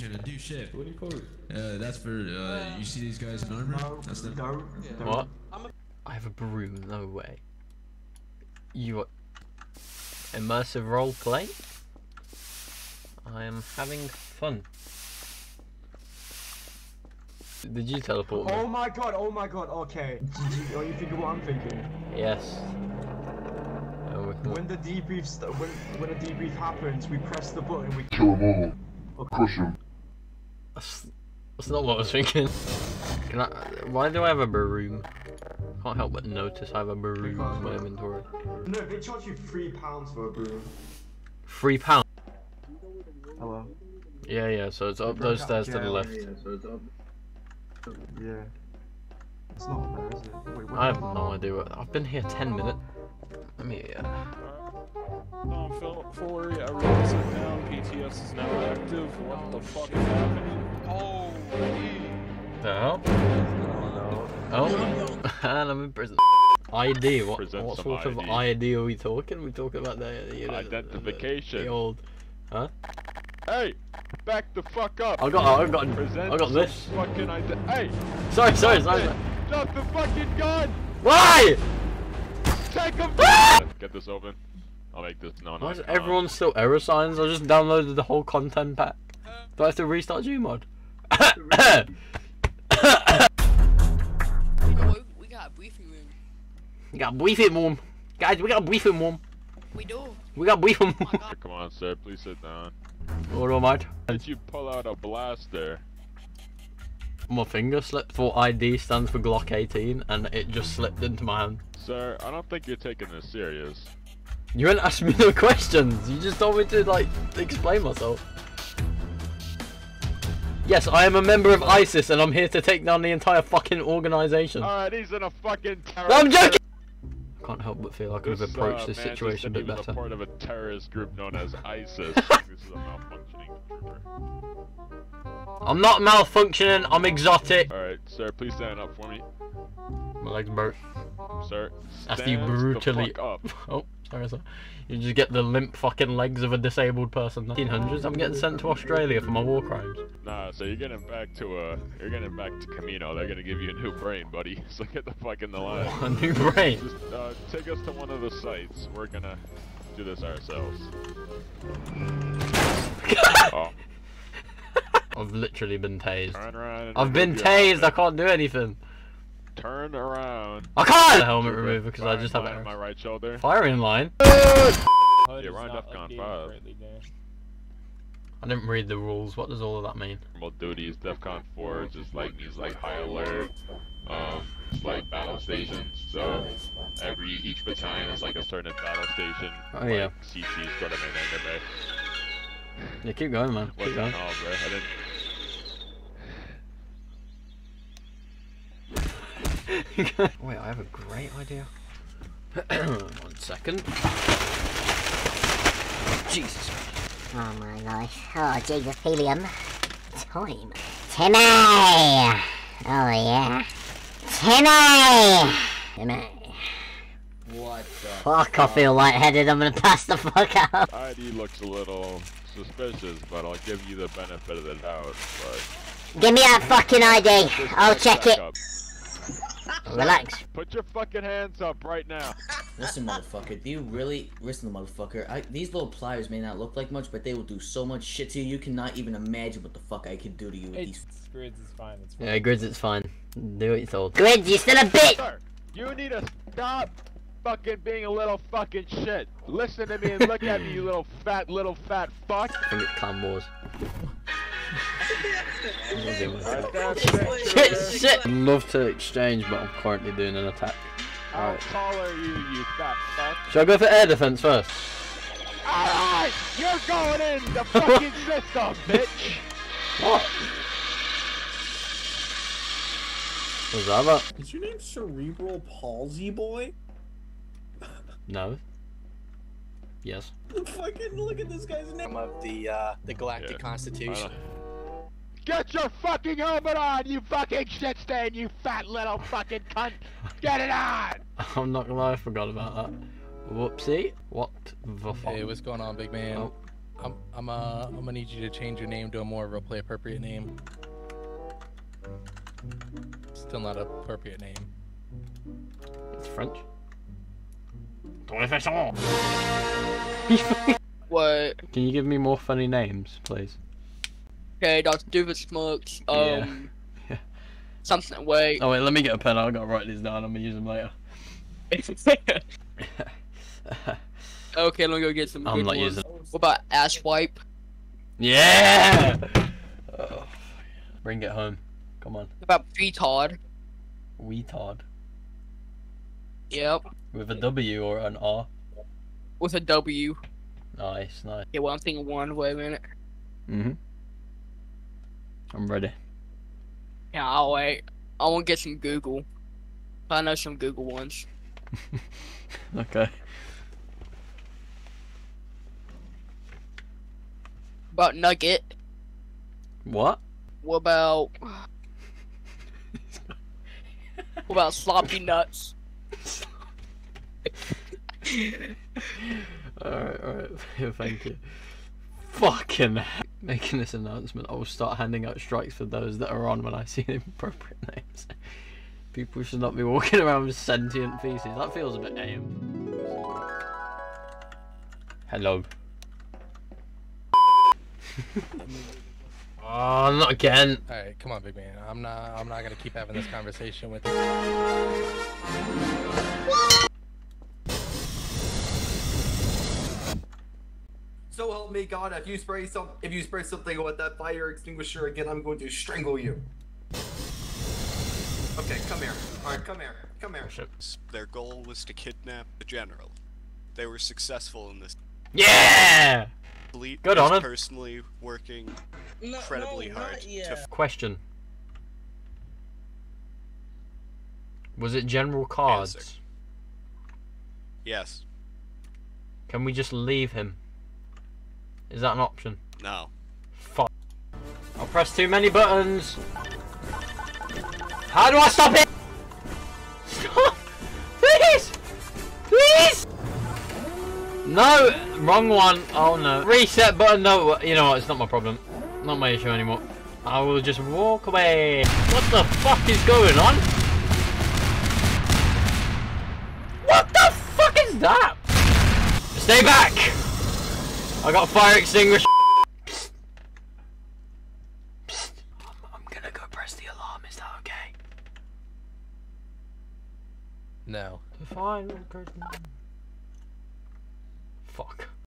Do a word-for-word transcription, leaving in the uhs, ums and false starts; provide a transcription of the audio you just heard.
Constitution and do shit. What do you call it? Uh, that's for, uh, you see these guys in armor? No, That's them. don't, don't. What? I have a broom, no way. You are... Immersive role play? I am having fun. Did you teleport me? Oh my god, oh my god, okay. Are you thinking what I'm thinking? Yes. Oh, When the debrief st when when a debrief happens, we press the button, we Kill them all. okay. Crush them. that's, that's not what I was thinking. Can I, why do I have a broom? Can't help but notice I have a broom in my inventory. No, they charge you three pounds for a broom. Three pounds? Hello? Yeah, yeah, so it's up those stairs to the left. Yeah. It's not there, is it? Wait, I have no idea what. I've been here ten minutes. Let me. Uh... No, Phil, Fury, I realize it now. P T S is now active. What the fuck is happening? Oh, The hell? Oh, and I'm in prison. I D, what, Present what some sort of I D. I D are we talking? We talking about the, you know, Identification. The, the old, huh? Hey, back the fuck up. I got, I got, Present I got this. Fucking idea. Hey, Sorry, sorry, stop sorry. it. Drop the fucking gun. Why? Take him. Get this open. I'll make this non. Why is everyone still error signs? I just downloaded the whole content pack. Do I have to restart Gmod? We got a briefing room. We got a briefing room. Guys, we got a briefing room. We do. We got a briefing room. Oh my god. Come on, sir. Please sit down. What am I? Did you pull out a blaster? My finger slipped. For I D stands for Glock eighteen, and it just slipped into my hand. Sir, I don't think you're taking this serious. You didn't ask me no questions. You just told me to, like, explain myself. Yes, I am a member of ISIS, and I'm here to take down the entire fucking organization. Alright, he's in a fucking terrorist. No, I'm joking! I can't help but feel I could have This, approached uh, this man just situation a said bit he was better. a part of a terrorist group known as ISIS. This is a malfunctioning trooper. I'm not malfunctioning, I'm exotic. Alright, sir, please stand up for me. My legs broke. Sir, After you stand brutally... the fuck up. Oh, sorry, sir. You just get the limp fucking legs of a disabled person. nineteen hundreds, I'm getting sent to Australia for my war crimes. Nah, so you're getting back to uh, you're getting back to Camino. They're gonna give you a new brain, buddy. So get the fuck in the line. A new brain? Just uh, take us to one of the sites. We're gonna do this ourselves. Oh. I've literally been tased. Turn around and I've been remove your tased, helmet. I can't do anything. Turn around. I can't! The helmet Trooper, remover because I just have firing it. my right shoulder. Firing line? Yeah, we're on DEFCON five. I didn't read the rules. What does all of that mean? Normal duties, DEFCON four just like means like high alert. Um, it's like battle stations. So every each battalion is like a certain battle station. Oh, like yeah. C C's got a main enemy. Yeah, keep going, man. What's Keep it going. called, bro? I didn't. Wait, I have a great idea. One second. Jesus. Oh my life. Oh Jesus, helium. Time. Timmy! Oh yeah. Timmy! Timmy. What the Fuck, I feel lightheaded. I'm gonna pass the fuck out. I D looks a little suspicious, but I'll give you the benefit of the doubt. But Give me that fucking I D. just I'll check check it. up. Relax. Put your fucking hands up right now. Listen, motherfucker. Do you really listen, motherfucker? I, these little pliers may not look like much, but they will do so much shit to you. You cannot even imagine what the fuck I could do to you with these. Grids is fine. It's fine. Yeah, Grids, it's fine. Do what you're told. Grids, you still a bitch! Sir, you need to stop fucking being a little fucking shit. Listen to me and look at me, you little fat, little fat fuck. I think it's Clan Wars. Alright, that's it, Shit, sir. shit! I'd love to exchange, but I'm currently doing an attack. How Alright. tall are you, you fat fuck? Should I go for air defense first? Alright, you're going in the fucking system, bitch. What? Was that about? Is your name Cerebral Palsy Boy? No. Yes. Fucking look at this guy's name. Of the uh, the Galactic Yeah. Constitution. Get your fucking helmet on, you fucking shit stain, you fat little fucking cunt! Get it on! I'm not gonna lie, I forgot about that. Whoopsie. What the fuck? Hey, what's going on, big man? Oh, I'm I'm uh I'm gonna need you to change your name to a more roleplay appropriate name. Still not an appropriate name. It's French. What? Can you give me more funny names, please? Okay, Doctor Doofus Smokes. Um. Yeah. Yeah. Something. Wait. Oh wait, let me get a pen. I gotta write these down. I'm gonna use them later. Okay, let me go get some. I'm good not ones. using. What about Ash Wipe? Yeah. Oh, bring it home. Come on. What about Retard? Weetard. Yep. With a W or an R. With a W. Nice, nice. Yeah, well, I'm thinking one. Wait a minute. Mhm. I'm ready. Yeah, I'll wait. I want to get some Google. I know some Google ones. Okay. About Nugget. What? What about? What about Sloppy Nuts? Alright, alright. Thank you. Fucking hell. Making this announcement, I will start handing out strikes for those that are on when I see the appropriate names. People should not be walking around with sentient feces. That feels a bit aim. Hello. Oh, not again. Alright, come on, big man. I'm not I'm not gonna keep having this conversation with you. So help me God, if you spray some if you spray something with that fire extinguisher again, I'm going to strangle you. Okay, come here. Alright, come here. Come here. Their goal was to kidnap the general. They were successful in this. Yeah! Fleet Good is on 'em. personally working incredibly no, hard not to yet. Question. Was it general cards? Answer. Yes. Can we just leave him? Is that an option? No. Fuck. I'll press too many buttons. How do I stop it? Stop! Please! Please! No! Wrong one. Oh no. Reset button. No, you know what? It's not my problem. Not my issue anymore. I will just walk away. What the fuck is going on? What the fuck is that? Stay back! I got fire extinguisher. Psst. Psst. I'm, I'm gonna go press the alarm. Is that okay? No. Fine.